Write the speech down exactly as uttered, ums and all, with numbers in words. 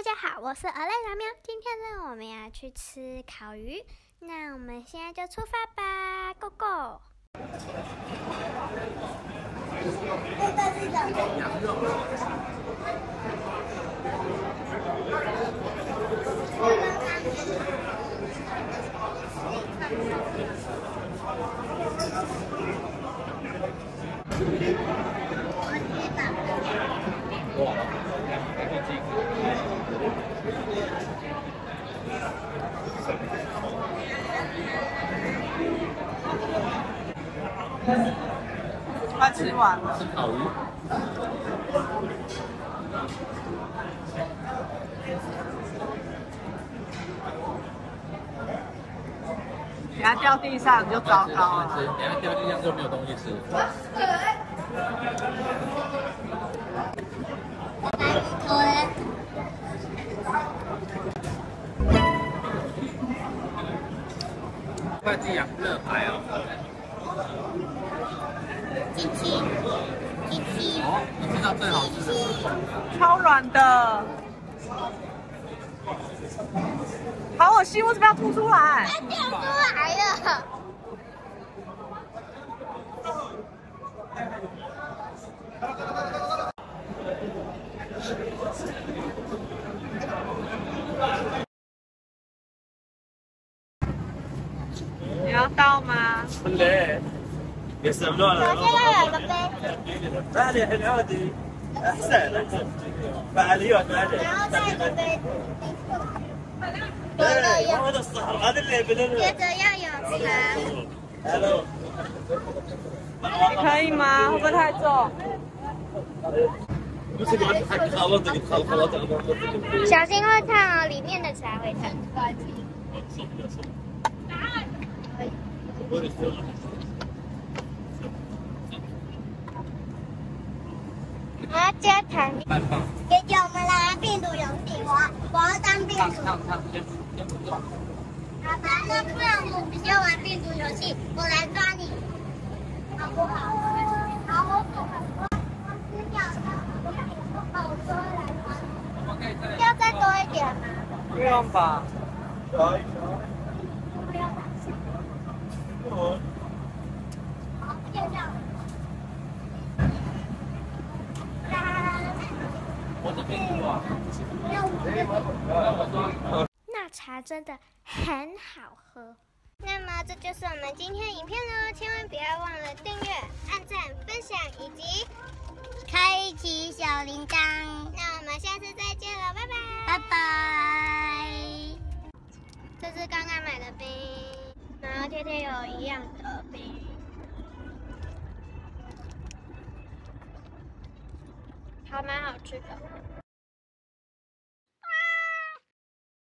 家好，我是鹅类小喵。今天呢，我们要去吃烤鱼，那我们现在就出发吧 ，Go Go！ 这个是什么？ 羊肉。哇，还可以进。 快吃完了。 是烤鱼。 等下掉地上就糟糕了。 等下掉地上就没有东西吃。会计羊肋排哦。 鸡鸡，鸡鸡。 哦，你知道最好吃的。 超软的，好恶心！为什么要吐出来？ 它掉出来了。 你要倒吗？ ليه؟ يستعملوها 首先要有个杯， عادي الحين عادي احسن احسن فعاليات عادي 然后再一个杯子。多了 إيه، 有， هذا الصحراء هذا اللي 接 بدنا 着要有茶。 الو 可以吗？会不会太重？ بس يقعد حق خالتك تخل خالتك 小心会烫哦，里面的茶会烫。我要加糖。姐姐，我们来病毒游戏，我我要当病毒。 烫烫，先先不动。 好吧，那不然我们就玩病毒游戏，我来抓你，好不好？好，我我我吃掉它，我抓来抓。要再多一点吗？ 不用吧。 好，就这样。 我这边有啊。 那茶真的很好喝。那么这就是我们今天的影片喽，千万不要忘了订阅、按赞、分享以及开启小铃铛， 那我们下次再见了，拜拜， 拜拜。 这是刚刚买的冰，然后贴贴有一样的冰，还蛮好吃的。